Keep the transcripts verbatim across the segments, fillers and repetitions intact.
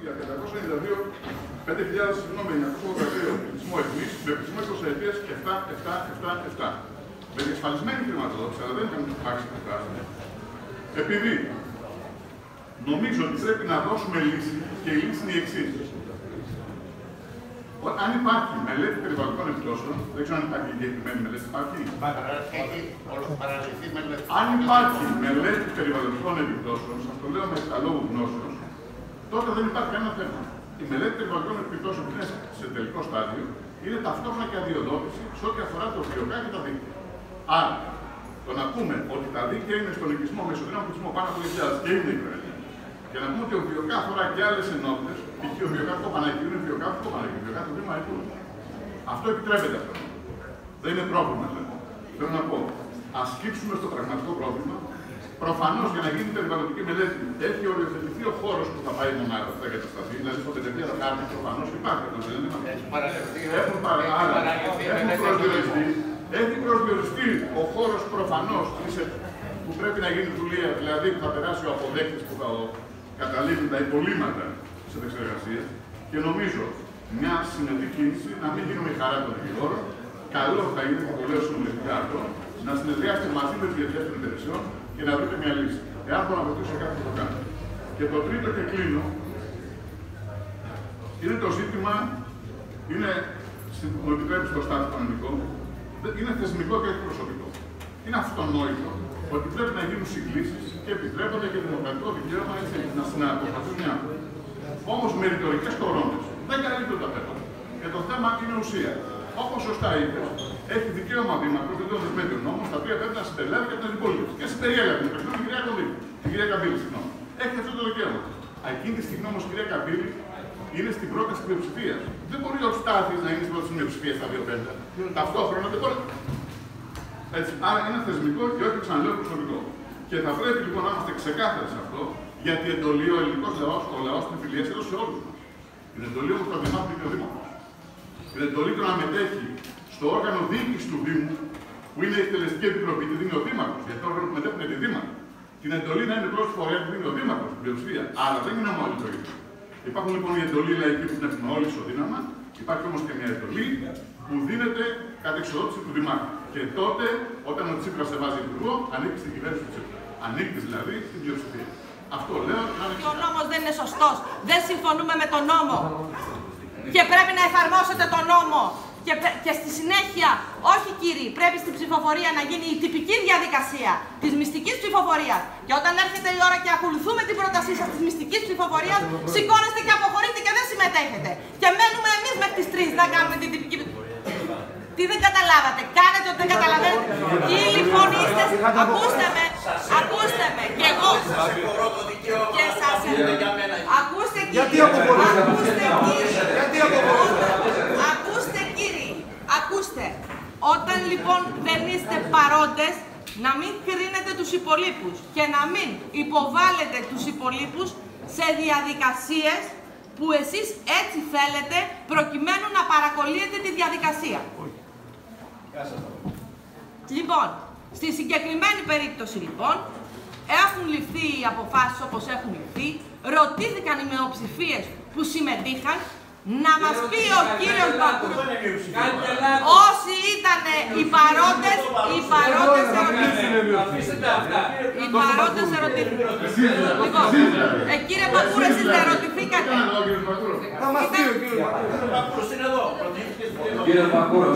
για πεντακόσια ενενήντα δύο πέντε χιλιάδες εννιακόσια ογδόντα δύο πληθυσμό εθνής, με πληθυσμό είκοσι αιτίας επτά επτά επτά επτά. Με διασφαλισμένη χρηματοδότηση, αλλά δεν είχαμε υπάρξει προτάσεις. Επειδή νομίζω ότι πρέπει να δώσουμε λύση και η λύση είναι η εξής. Αν υπάρχει μελέτη περιβαλλοντικών επιπτώσεων, δεν ξέρω αν υπάρχει συγκεκριμένη μελέτη, υπάρχει. Αν υπάρχει μελέτη περιβαλλοντικών επιπτώσεων, σας το λέω με τα λόγου γνώσεως, τότε δεν υπάρχει κανένα θέμα. Η μελέτη περιβαλλοντικών επιπτώσεων που είναι σε τελικό στάδιο είναι ταυτόχρονα και αδειοδότηση σε ό,τι αφορά το βιοκά και τα δίκτυα. Άρα, το να πούμε ότι τα δίκτυα είναι στον οικισμό, μεσοδύναμο οικισμό πάνω από δύο χιλιάδες και είναι ικραία, και να πούμε ότι ο βιοκά αφορά και άλλες ενότητες, π.χ. ο βιοκά του Κοπανακίου είναι βιοκά του Κοπανακίου, ο βιοκά του Δήμου Αετού. Αυτό επιτρέπεται αυτό. Δεν είναι πρόβλημα, λοιπόν. Θέλω να πω, ας σκύψουμε στο πραγματικό πρόβλημα. Προφανώς για να γίνει περιβαλλοντική μελέτη έχει οριοθετηθεί ο χώρος που θα πάει η μονάδα, που θα εγκατασταθεί. Δηλαδή στο πενταετία θα κάνει προφανώς υπάρχει αυτό. Δεν είναι έχει παραγγελθεί. Έχουν προσδιοριστεί. Έχει προσδιοριστεί ο χώρος προφανώς που πρέπει να γίνει δουλεία, δηλαδή που θα περάσει ο αποδέκτης που θα καταλήγουν τα υπολείμματα της επεξεργασίας. Και νομίζω μια συνετή κίνηση, να μην γίνουμε η χαρά των δικηγόρων. Καλό θα είναι, και το λέω συνολικά αυτό, να συνεδριάσετε μαζί με τις διευθύνσεις των υπηρεσιών και να βρείτε μια λύση. Εάν μπορώ να βοηθήσω κάτι θα το κάνω. Και το τρίτο και κλείνω, είναι το ζήτημα, είναι, μου επιτρέπει στο στάδιο κανονικό, είναι θεσμικό και προσωπικό. Είναι αυτονόητο ότι πρέπει να γίνουν συγκλήσεις και επιτρέπονται και δημοκρατικό δικαίωμα έτσι, να συναποφασίσουν μια. Όμως με ρητορικές κορώνες δεν καλύπτουν τα θέματα. Και το θέμα είναι ουσία. Όπως σωστά είπες, έχει δικαίωμα δήμαρχος, δεν το δεσμεύει ο νόμος, τα οποία πρέπει να συμπεριλάβει και την υπόλοιπη. Και συμπεριέλαβε την την κυρία Κονδύλη. Την κυρία Καμπύλη, συγγνώμη. Έχει αυτό το δικαίωμα. Εκείνη τη στιγμή όμως η κυρία Καμπύλη είναι στην πρόταση πλειοψηφίας. Δεν μπορεί ο Στάθης να είναι στην πρόταση πλειοψηφίας στα δύο πέντε. Ταυτόχρονα δεν μπορεί. Έτσι. Άρα είναι θεσμικό και όχι ξαναλέω προσωπικό. Και θα πρέπει λοιπόν να είμαστε ξεκάθαροι σε αυτό, γιατί η εντολή ο ελληνικός λαός, ο λαός την φιλία έδωσε σε όλους μας. Την εντολή όμως θα δημάρχει και ο Δήμαρχος. Την εντολή του να μετέχει στο όργανο διοίκησης του Δήμου, που είναι η εκτελεστική επιτροπή, τη δίνει ο Δήμαρχος, γιατί το όργανο που μετέχουν είναι τη Δήμαρχο. Την εντολή να είναι πρώτη φορέα που δίνει ο Δήμαρχος, στην πλειοψηφία. Αλλά δεν είναι όλοι το ίδιο. Υπάρχουν λοιπόν οι εντολοί λαϊκοί που την έχουν όλοι ισοδύναμα, υπάρχει όμως και μια εντολή που δίνεται κατ' εξοδότηση του Δημάρχου. Και τότε, όταν ο Τσίπρας σε βάζει υπουργό, ανήκει στην κυβέρνηση του Τσίπρα. Ανήκει δηλαδή στην πλειοψηφία. Αυτό λέω και να είναι Ο νόμος δεν είναι σωστός. Δεν συμφωνούμε με τον νόμο. Και πρέπει να εφαρμόσετε τον νόμο. Και, και στη συνέχεια, όχι κύριοι, πρέπει στην ψηφοφορία να γίνει η τυπική διαδικασία της μυστικής ψηφοφορίας. Και όταν έρχεται η ώρα και ακολουθούμε την πρότασή σας της μυστικής ψηφοφορίας, σηκώνεστε και αποχωρείτε και δεν συμμετέχετε. Και μένουμε εμείς μέχρι τις τρεις να κάνουμε την τυπική. Τι δεν καταλάβατε, κάνετε ότι δεν καταλαβαίνετε. Ή λοιπόν είστε, ακούστε με, ακούστε με, και εγώ. Και σας ακούστε κύριοι, ακούστε κύριοι, ακούστε κύριοι, ακούστε. Όταν λοιπόν δεν είστε παρόντες, να μην κρίνετε τους υπολείπους και να μην υποβάλλετε τους υπολείπους σε διαδικασίες που εσείς έτσι θέλετε προκειμένου να παρακολύετε τη διαδικασία. Λοιπόν, στη συγκεκριμένη περίπτωση λοιπόν, έχουν ληφθεί οι αποφάσεις όπως έχουν ληφθεί, ρωτήθηκαν οι μειοψηφίες που συμμετείχαν, να μας πει ο κύριος Μπακούρος. Όσοι ήταν οι παρόντες, οι παρόντες ερωτήθηκαν. Οι παρόντες ερωτήθηκαν. Λοιπόν, ε, κύριε Μπακούρο, εσείς δεν ερωτηθήκατε. Θα μας πει ο κύριος Μπακούρος. Είναι εδώ. Κύριε Μπακούρο.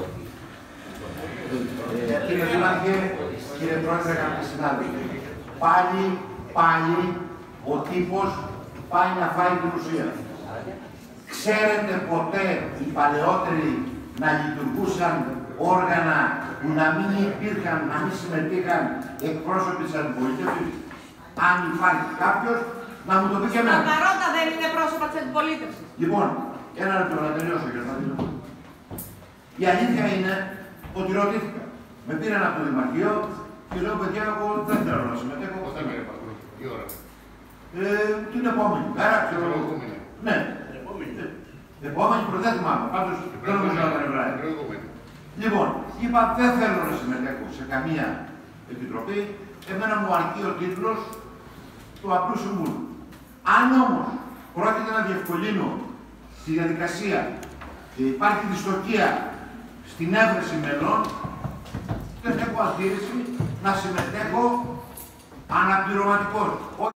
Κύριε Δήμαρχε, κύριε Πρόεδρε, αγαπητοί συνάδελφοι, πάλι, πάλι ο τύπος πάει να φάει την ουσία. Ξέρετε ποτέ οι παλαιότεροι να λειτουργούσαν όργανα που να μην υπήρχαν, να μην συμμετείχαν εκπρόσωποι της αντιπολίτευσης? Αν υπάρχει κάποιος, να μου το πει και εμένα. Τα παρόντα δεν είναι πρόσωπα της αντιπολίτευσης. Λοιπόν, ένα λεπτό να τελειώσω, κύριε Μαντήλο. Η αλήθεια είναι ότι ρωτήθηκα. Με πήραν από το Δημαρχείο και λέω: παιδιά, εγώ δεν θέλω να συμμετέχω. Πότε με ρεπαθούν, τι ώρα? Ε, την επόμενη μέρα, ξέρω εγώ. Ναι. Επόμενη προθέτημα, πάντως δεν νομίζω να τα νευράει. Λοιπόν, είπα δεν θέλω να συμμετέχω σε καμία επιτροπή, εμένα μου αρκεί ο τίτλος του απλού συμβούλου. Αν όμως πρόκειται να διευκολύνω τη διαδικασία και υπάρχει δυστοκία στην έβρεση μελών, δεν έχω αντίρρηση να συμμετέχω αναπληρωματικός.